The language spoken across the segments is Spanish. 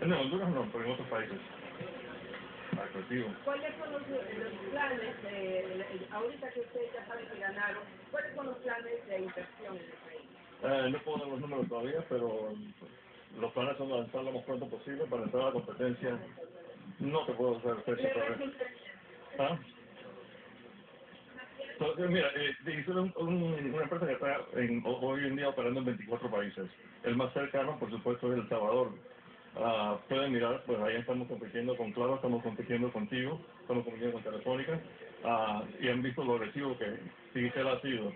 No, Honduras no, pero en otros países. Atractivo. ¿Cuáles son los planes, ahorita que ustedes ya saben que ganaron, cuáles son los planes de inversión en el país? No puedo dar los números todavía, pero los planes son lanzar lo más pronto posible para entrar a la competencia. No te puedo hacer fecha todavía. ¿Ah? Entonces, mira, Digicel es una empresa que está hoy en día operando en 24 países. El más cercano, por supuesto, es El Salvador. Pueden mirar, pues ahí estamos compitiendo con Claro, estamos compitiendo contigo, estamos compitiendo con Telefónica, y han visto lo agresivo que Digicel ha sido.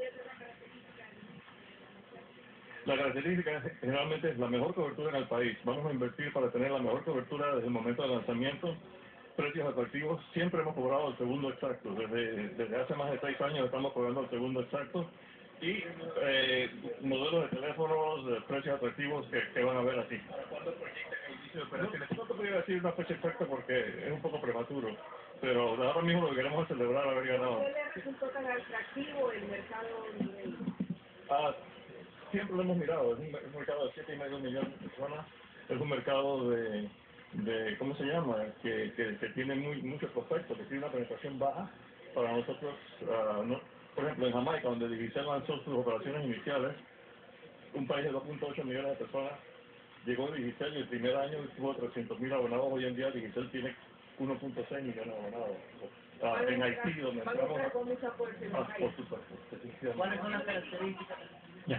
La característica generalmente es la mejor cobertura en el país. Vamos a invertir para tener la mejor cobertura desde el momento del lanzamiento. Precios atractivos, siempre hemos cobrado el segundo exacto. Desde hace más de 6 años estamos cobrando el segundo exacto. Y modelos de teléfonos, de precios atractivos que van a ver aquí. ¿Cuándo proyecta el inicio de operaciones? No te podría decir una fecha exacta porque es un poco prematuro. Pero ahora mismo lo que queremos es celebrar haber ganado. ¿Qué le resultó tan atractivo el mercado nivel? Siempre lo hemos mirado, es un mercado de 7,5 millones de personas, es un mercado de ¿cómo se llama? Que tiene muchos prospectos, que tiene una penetración baja para nosotros. Por ejemplo, en Jamaica, donde Digicel lanzó sus operaciones iniciales, un país de 2,8 millones de personas, llegó Digicel y el primer año tuvo 300,000 abonados. Hoy en día Digicel tiene 1,6 millones de abonados. En Haití, donde entramos... por supuesto. ¿Cuáles son las características? Ya.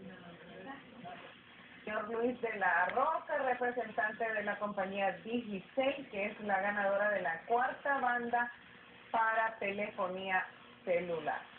Señor Luis de la Roca, representante de la compañía Digicel, que es la ganadora de la 4ª banda para telefonía celular.